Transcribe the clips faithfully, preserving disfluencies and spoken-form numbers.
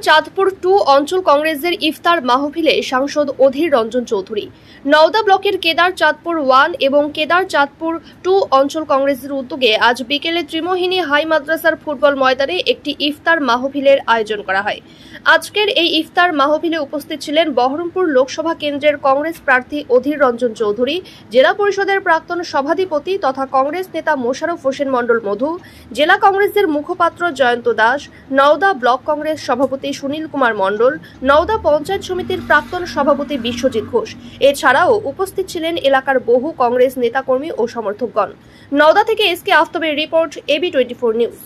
Chandpur two অঞ্চল কংগ্রেসের ইফতার মাহফিলে সাংসদ অধীর রঞ্জন চৌধুরী। নওদা ব্লকের কেদার চাঁদপুর ওয়ান এবং কেদার চাঁদপুর টু অঞ্চল কংগ্রেসের উদ্যোগে আজ বিকেলে ত্রিমোহিনী হাই মাদ্রাসার ফুটবল ময়দানে একটি ইফতার মাহফিলের আয়োজন করা হয়। আজকের এই ইফতার মাহফিলে উপস্থিত ছিলেন বহরমপুর লোকসভা কেন্দ্রের কংগ্রেস প্রার্থী অধীর রঞ্জন চৌধুরী, জেলা পরিষদের প্রাক্তন সভাধিপতি তথা কংগ্রেস নেতা মোশাররফ হোসেন মণ্ডল মধু, জেলা কংগ্রেসের মুখপাত্র জয়ন্ত দাস, নওদা ব্লক কংগ্রেস সভাপতি সুনীল কুমার মণ্ডল, নওদা পঞ্চায়েত সমিতির প্রাক্তন সভাপতি বিশ্বজিৎ ঘোষ। এছাড়াও উপস্থিত ছিলেন এলাকার বহু কংগ্রেস নেতাকর্মী ও সমর্থকগণ। নওদা থেকে এস কে আফতাবের report, AB twenty four news.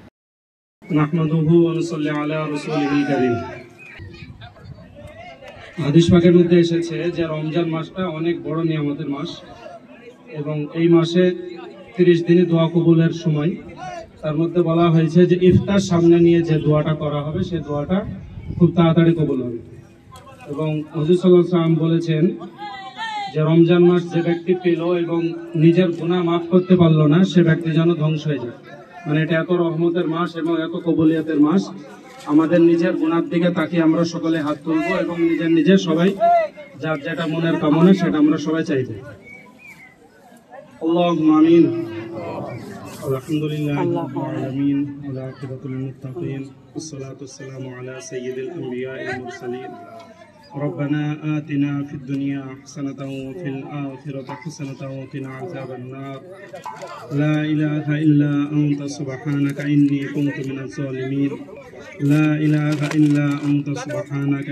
হাদিস পাকের মধ্যে এসেছে যে রমজান মাসটা অনেক বড় নিয়ামতের মাস এবং এই মাসে তিরিশ দিনে দোয়া কবুলের সময়। তার মধ্যে বলা হয়েছে যে ইফতার সামনে নিয়ে যে দোয়াটা করা হবে সে দোয়াটা খুব তাড়াতাড়ি কবুল হবে। এবং হুজুর সাল্লাল্লাহু আলাইহি ওয়াসাল্লাম বলেছেন যে রমজান মাস যে ব্যক্তি পেল এবং নিজের গুনাহ মাফ করতে পারলো না সে ব্যক্তি যেন ধ্বংস হয়ে যায়। মানে এটা এত রহমতের মাস এবং এত কবুলিয়তের মাস। আমাদের নিজের গুনার দিকে তাকিয়ে আমরা সকলে হাত তুলবো এবং নিজের নিজের সবাই যার যেটা মনের কামনা সেটা আমরা সবাই চাইবো। আল্লাহুম্মা আমিন। আলহামদুলিল্লাহি রাব্বিল আলামিন ওয়া আকিবাতুল মুত্তাকিন ওয়াসসালাতু ওয়াসসালামু আলা সাইয়্যিদিল আমবিয়াই ওয়াল মুরসালিন। ربنا آتنا في الدنيا حسنة وفي الآخرة حسنة وقنا عذاب النار. لا إله إلا أنت سبحانك إني كنت من الظالمين. لا إله إلا أنت سبحانك.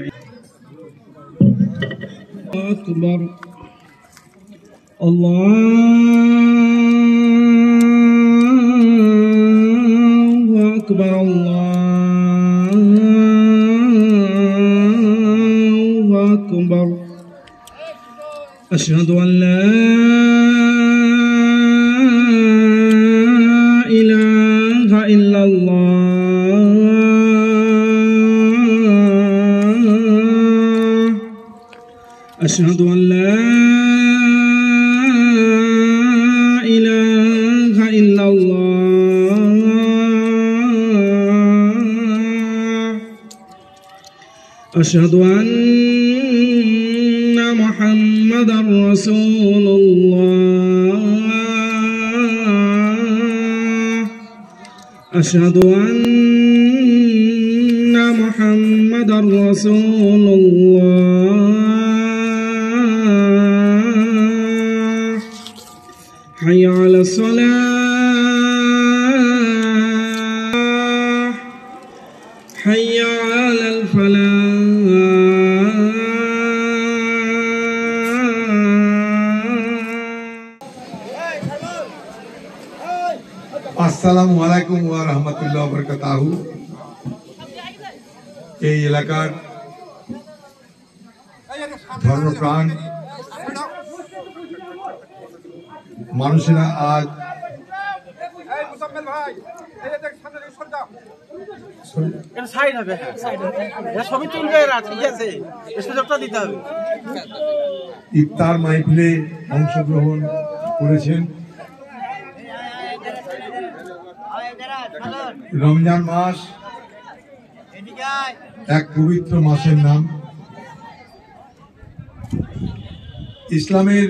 أكبر الله أكبر الله أكبر. أشهد أن لا إله إلا الله. أشهد أن لا إله إلا الله. أشهد أن محمدا رسول الله. أشهد أن محمدا رسول الله. حي على الصلاة. حي على الفلاح. আসসালামু আলাইকুম ওয়া রাহমাতুল্লাহি ওয়া বারাকাতুহু। এই এলাকার ধর্মপ্রাণ মানুষেরা আজ ইফতার মাহফিলে অংশগ্রহণ করেছেন। রমজান মাস এক পবিত্র মাসের নাম। ইসলামের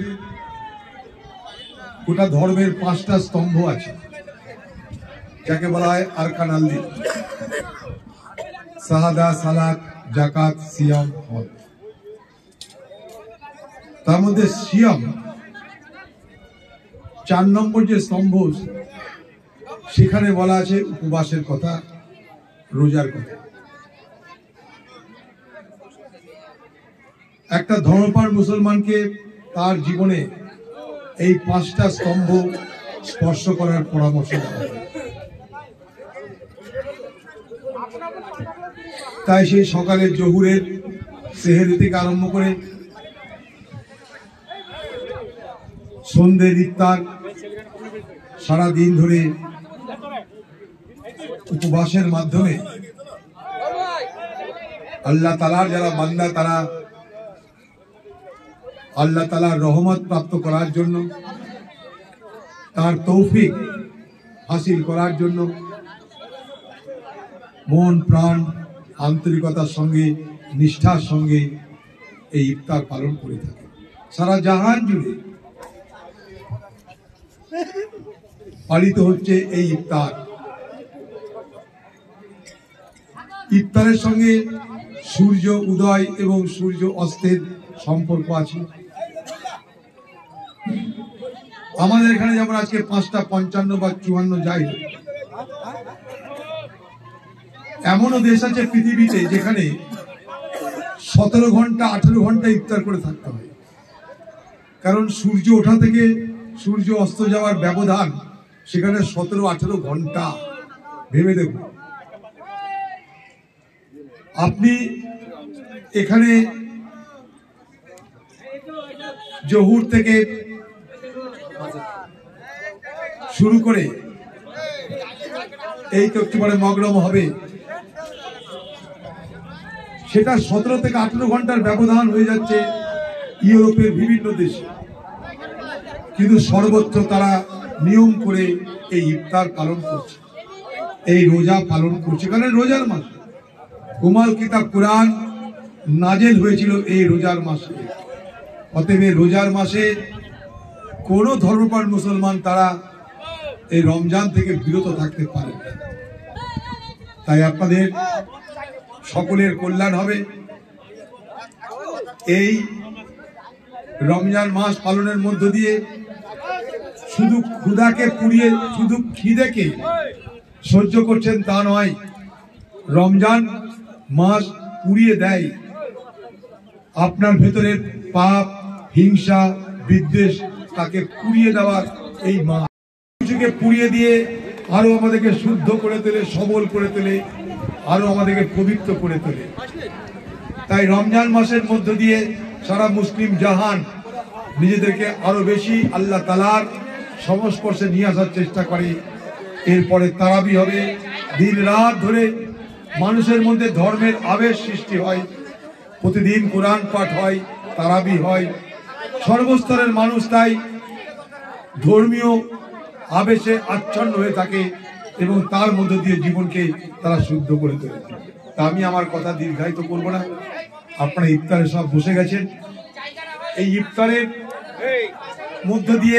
গোটা ধর্মের পাঁচটা স্তম্ভ আছে যাকে বলা হয় আরকান আল দ্বীন: শাহাদা, সালাত, যাকাত, সিয়াম, হজ। তার মধ্যে সিয়াম চার নম্বর যে স্তম্ভ, সেখানে বলা আছে উপবাসের কথা, রোজার কথা। একটা ধর্মপ্রাণ মুসলমানকে তার জীবনে এই পাঁচটা স্তম্ভ স্পর্শ করার পরামর্শ দেওয়া হয়। তাই সেই সকালে জহুরের সেহেরি থেকে আরম্ভ করে সন্ধ্যের ইফতার, সারা দিন ধরে উপবাসের মাধ্যমে আল্লাহ তাআলার যারা বান্দা তারা আল্লাহ তাআলার রহমত প্রাপ্ত করার জন্য, তার তৌফিক হাসিল করার জন্য মন প্রাণ আন্তরিকতার সঙ্গে নিষ্ঠার সঙ্গে এই ইফতার পালন করে থাকে। সারা জাহান জুড়ে পালিত হচ্ছে এই ইফতার। ইফতারের সঙ্গে সূর্য উদয় এবং সূর্য অস্তের সম্পর্ক আছে। আমাদের এখানে যেমন আজকে পাঁচটা পঞ্চান্ন বা চুয়ান্ন যাই, এমনও দেশ আছে পৃথিবীতে যেখানে সতেরো ঘন্টা আঠেরো ঘন্টা ইফতার করে থাকতে হয়, কারণ সূর্য ওঠা থেকে সূর্য অস্ত যাওয়ার ব্যবধান সেখানে সতেরো আঠেরো ঘন্টা। ভেবে দেখুন, আপনি এখানে জহুর থেকে শুরু করে এই তো একটু পরে মগরম হবে, সেটা সতেরো থেকে আঠেরো ঘন্টার ব্যবধান হয়ে যাচ্ছে ইউরোপের বিভিন্ন দেশে, কিন্তু সর্বত্র তারা নিয়ম করে এই ইফতার পালন করছে, এই রোজা পালন করছে। কারণ রোজার মাস, কুমাল কিতাব কুরআন নাজেল হয়েছিল এই রোজার মাসে। অতএব রোজার মাসে কোন ধর্মপ্রাণ মুসলমান তারা এই রমজান থেকে বিরত থাকতে পারে। তাই আপনাদের সকলের কল্যাণ হবে। এই রমজান মাস পালনের মধ্য দিয়ে শুধু ক্ষুধাকে পুড়িয়ে, শুধু খিদেকে সহ্য করছেন তা নয়, রমজান মাস পুড়িয়ে দেয় আপনার ভেতরের পাপ, হিংসা, বিদ্বেষ, তাকে পুড়িয়ে দেওয়ার এই মাস। কিছুকে পুড়িয়ে দিয়ে আরো আমাদেরকে শুদ্ধ করে তোলে, সবল করে তোলে, আরো আমাদেরকে পবিত্র করে তোলে। তাই রমজান মাসের মধ্য দিয়ে সারা মুসলিম জাহান নিজেদেরকে আরো বেশি আল্লাহ তাআলার সংস্পর্শে নিয়ে আসার চেষ্টা করে। এরপরে তারাবি হবে, দিন রাত ধরে মানুষের মধ্যে ধর্মের আবেশ সৃষ্টি হয়, প্রতিদিন কোরআন পাঠ হয়, তারাবি হয়। সর্বস্তরের মানুষ তাই ধর্মীয় আবেশে আচ্ছন্ন হয়ে থাকে এবং তার মধ্য দিয়ে জীবনকে তারা শুদ্ধ করে তোলে। তা আমি আমার কথা দীর্ঘায়িত করব না, আপনারা ইফতারে সব বসে গেছেন। এই ইফতারের মধ্য দিয়ে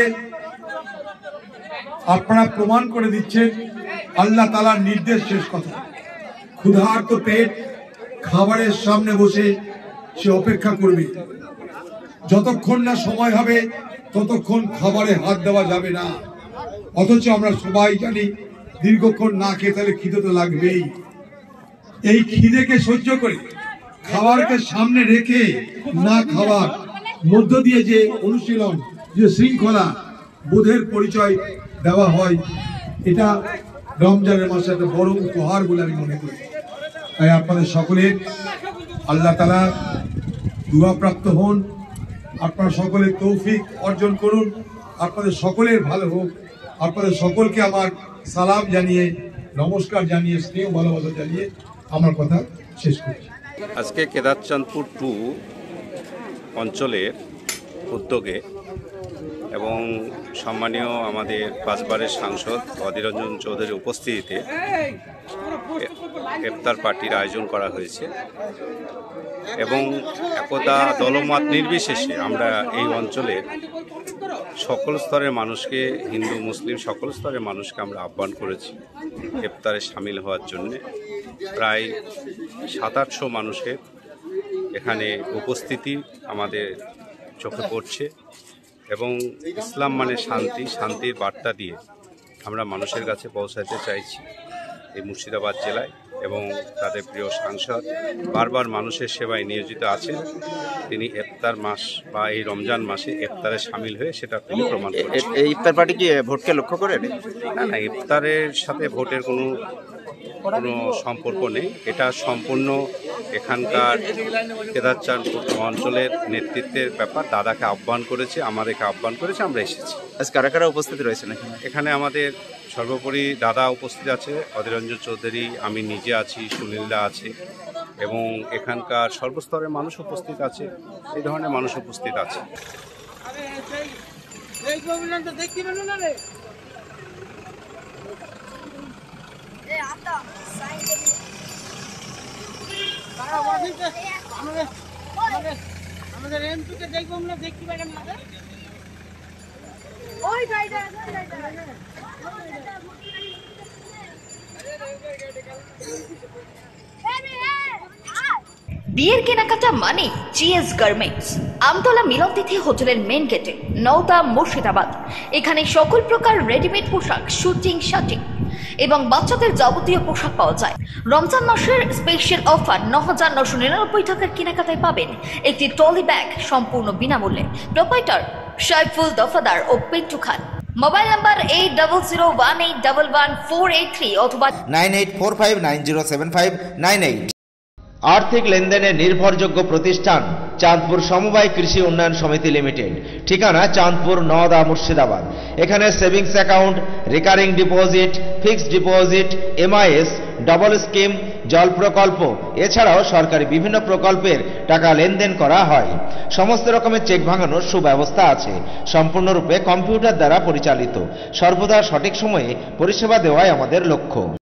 আপনারা প্রমাণ করে দিচ্ছেন আল্লাহ তাআলার নির্দেশ। শেষ কথা, ক্ষুধার্ত পেট খাবারের সামনে বসে সে অপেক্ষা করবে, যতক্ষণ না সময় হবে ততক্ষণ খাবারে হাত দেওয়া যাবে না। অথচ আমরা সবাই জানি দীর্ঘক্ষণ না খেয়ে তাহলে খিদে তো লাগবেই। এই খিদেকে সহ্য করে খাবারকে সামনে রেখে না খাওয়ার মধ্য দিয়ে যে অনুশীলন, যে শৃঙ্খলা বোধের পরিচয় দেওয়া হয়, এটা রমজানের মাসে একটা বড় উপহার বলে আমি মনে করি। তাই আপনাদের সকলের আল্লাহ তাআলা দুআ প্রাপ্ত হন, আপনারা সকলে তৌফিক অর্জন করুন, আপনাদের সকলের ভালো হোক। আপনাদের সকলকে আমার সালাম জানিয়ে, নমস্কার জানিয়ে, স্নেহ ভালোবাসা জানিয়ে আমার কথা শেষ করছি। আজকে কেদারচাঁদপুর টু অঞ্চলের উদ্যোগে এবং সম্মানীয় আমাদের পাঁচবারের সাংসদ অধীর রঞ্জন চৌধুরীর উপস্থিতিতে ইফতার পার্টির আয়োজন করা হয়েছে এবং একদা দলমত নির্বিশেষে আমরা এই অঞ্চলের সকল স্তরের মানুষকে, হিন্দু মুসলিম সকল স্তরের মানুষকে আমরা আহ্বান করেছি ইফতারে সামিল হওয়ার জন্যে। প্রায় সাত আটশো মানুষের এখানে উপস্থিতি আমাদের চোখে পড়ছে এবং ইসলাম মানে শান্তি, শান্তির বার্তা দিয়ে আমরা মানুষের কাছে পৌঁছাতে চাইছি এই মুর্শিদাবাদ জেলায়। এবং তাদের প্রিয় সাংসদ বারবার মানুষের সেবায় নিয়োজিত আছেন, তিনি ইফতার মাস বা এই রমজান মাসে ইফতারে সামিল হয়ে সেটা তিনি প্রমাণ করেছেন। এই ইফতার পার্টি কি ভোটকে লক্ষ্য করে? না না, ইফতারের সাথে ভোটের কোনো কোনো সম্পর্ক নেই। এটা সম্পূর্ণ এখানকার কেদারচাঁদপুর অঞ্চলের নেতৃত্বের ব্যাপার। দাদাকে আহ্বান করেছে, আমাদেরকে আহ্বান করেছে, আমরা এসেছি। আজ কারা কারা উপস্থিত রয়েছেন এখানে? এখানে আমাদের সর্বোপরি দাদা উপস্থিত আছে, অধীর রঞ্জন চৌধুরী, আমি নিজে আছি, সুনীলদা আছে এবং এখানকার সর্বস্তরের মানুষ উপস্থিত আছে। এই ধরনের মানুষ উপস্থিত আছে। Hey, Atta, sign আমাদের এমটুকে দেখবো আমরা দেখতে পারেন না ওই গাইডা বিয়ের কেনাকাটা মানে জিএস গার্মেন্টস, আমতলা মিলনতিথি হোটেলের মেন গেটে, নওদা, মুর্শিদাবাদ। এখানে সকল প্রকার রেডিমেড পোশাক, শুটিং, শাটিং এবং বাচ্চাদের যাবতীয় পোশাক পাওয়া যায়। রমজান মাসের স্পেশাল অফার ন হাজার নশো নিরানব্বই টাকার কেনাকাটায় পাবেন একটি ট্রলি ব্যাগ সম্পূর্ণ বিনামূল্যে। প্রোপাইটার সাইফুল দফাদার ও Pintu Khan. Mobile number eight double zero one eight double one four eight three অথবা nine eight four five nine zero seven five nine eight. আর্থিক লেনদেনের নির্ভরযোগ্য প্রতিষ্ঠান চাঁদপুর সমবায় কৃষি উন্নয়ন সমিতি লিমিটেড। ঠিকানা চাঁদপুর, নওদা, মুর্শিদাবাদ। এখানে savings account, recurring deposit, fixed deposit, MIS, double scheme, জল প্রকল্প এছাড়াও সরকারি বিভিন্ন প্রকল্পের টাকা লেনদেন করা হয়। সমস্ত রকমের চেক ভাঙানোর সুব্যবস্থা আছে। সম্পূর্ণরূপে কম্পিউটার দ্বারা পরিচালিত। সর্বদা সঠিক সময়ে পরিষেবা দেওয়াই আমাদের লক্ষ্য।